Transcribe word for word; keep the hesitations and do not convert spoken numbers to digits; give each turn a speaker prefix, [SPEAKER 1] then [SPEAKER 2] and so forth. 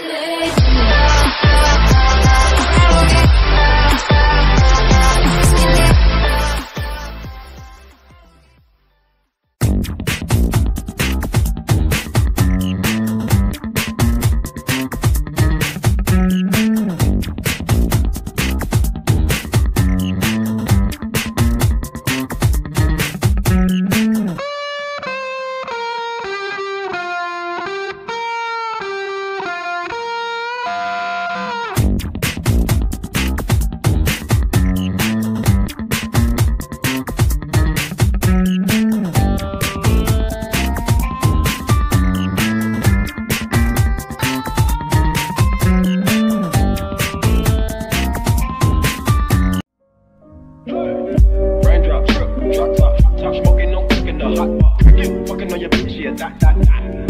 [SPEAKER 1] Raindrop, drip, drop top, top smoking, no cooking the hot bar. You fucking on your bitch, yeah, that, that, that.